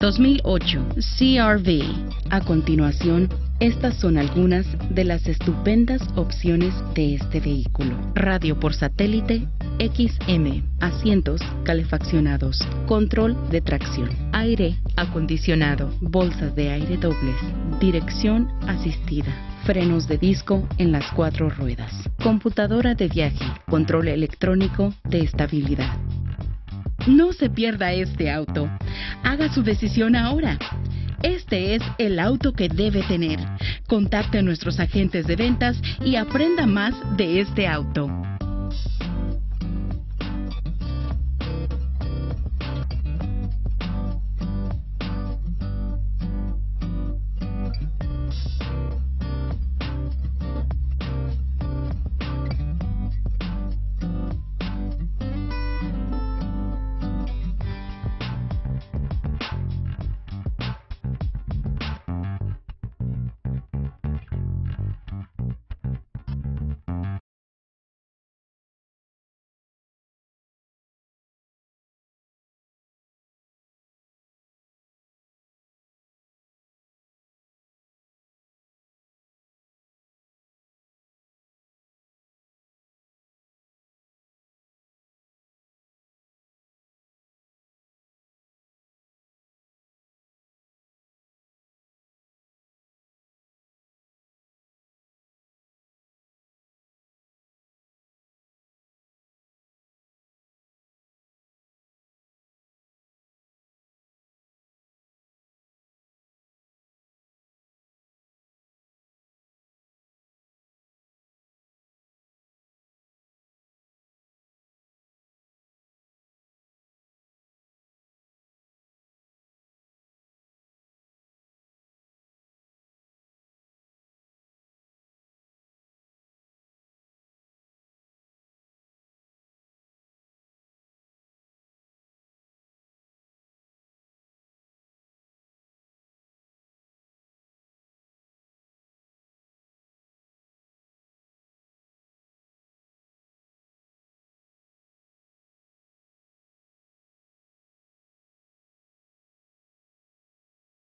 2008 CR-V. A continuación, estas son algunas de las estupendas opciones de este vehículo. Radio por satélite XM, asientos calefaccionados, control de tracción, aire acondicionado, bolsas de aire dobles, dirección asistida, frenos de disco en las 4 ruedas, computadora de viaje, control electrónico de estabilidad. No se pierda este auto. Haga su decisión ahora. Este es el auto que debe tener. Contacte a nuestros agentes de ventas y aprenda más de este auto.